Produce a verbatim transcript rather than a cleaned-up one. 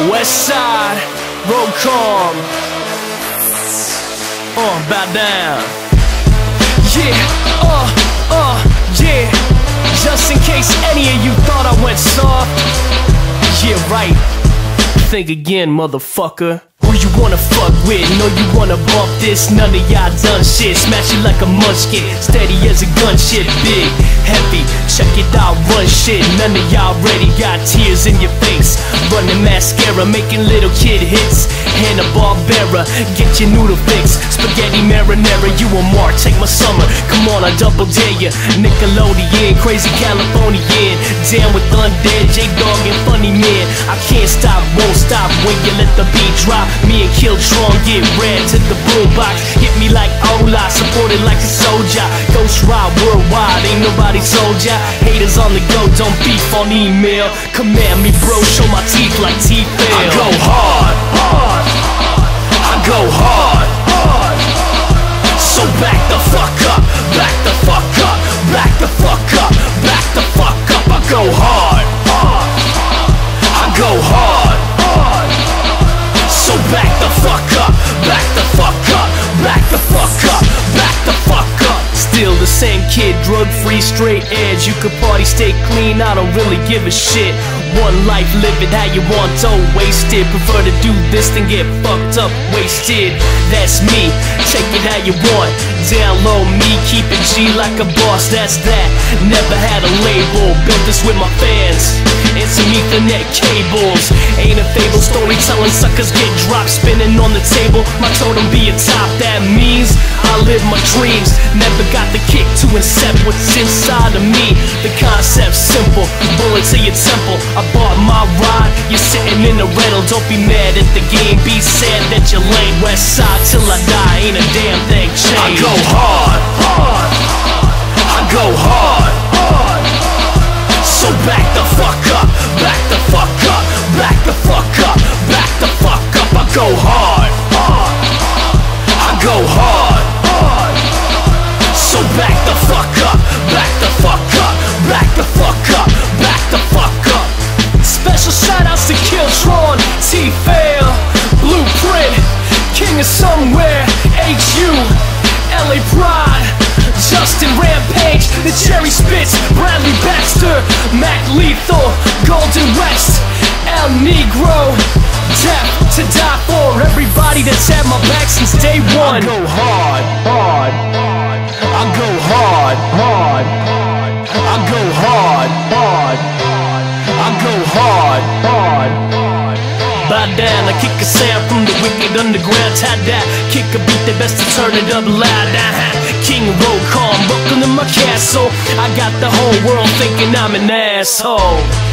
West side, Rocom. Uh, bow down. Yeah, uh, uh, yeah. Just in case any of you thought I went soft. Yeah, right. Think again, motherfucker. Who you wanna fuck with? Know you wanna bump this? None of y'all done shit. Smash it like a munchkin, steady as a gunship. Big, heavy, check it out, run shit. None of y'all ready, got tears in your face. Running mascara, making little kid hits. Hanna Barbera, get your noodle fix. Spaghetti marinara, you a mark, take my summer. Come on, I double dare ya. Nickelodeon, crazy Californian. Down with undead, J-Dog and funnyman. I can't stop, won't stop when you let the beat drop. Me and Killtron get red to the boombox. Hit me like hola, supported like a soldier. Ghostride worldwide, ain't nobody told ya. Haters on the go, don't beef on email. Command me bro, show my teeth like TFail. I go hard, hard. I go hard, hard. So back the fuck up, back the fuck up, back the fuck up, back the fuck up. I go hard, hard. I go hard, hard. So back the fuck up, back the fuck up, back the fuck up, back the fuck up. Still the same kid, drug free, straight edge. You could party, stay clean, I don't really give a shit. One life, live it how you want, don't waste it. Prefer to do this than get fucked up, wasted. That's me, take it how you want. Down low, me, keep it G like a boss, that's that. Never had a label, built this with my fans and some ethernet cables. Ain't a fable, storytelling suckers get dropped, spinning on the table. My totem be a top, that means I live my dreams. Never got the kick to incept what's inside of me. The concept's simple, bullet to your temple. I bought my ride, you're sitting in the rental. Don't be mad at the game, be sad that you're lame. West side till I die, ain't a damn thing changed. I go hard, hard. I go hard, hard. So back the fuck up, back the fuck up, back the fuck up, back the fuck up. I go hard, hard. I go hard, hard. So back the fuck up, back the fuck up, back the fuck up, back the fuck up. Special shout outs to Killtron, TFail, Blueprint, King of Somewhere, H U, L A Pride, Justin Rampage, the Cherry Spits, Bradley Baxter, Mac Lethal, Golden West, El Negro, Death to die for. Everybody that's had my back since day one. I go hard, hard. I go hard, hard. I go hard, hard. I go hard, hard. Bow down, I kick a sound from the wicked underground. Tie that, kick a beat, they best to turn it up loud. King Rocom, welcome to my castle. I got the whole world thinking I'm an asshole.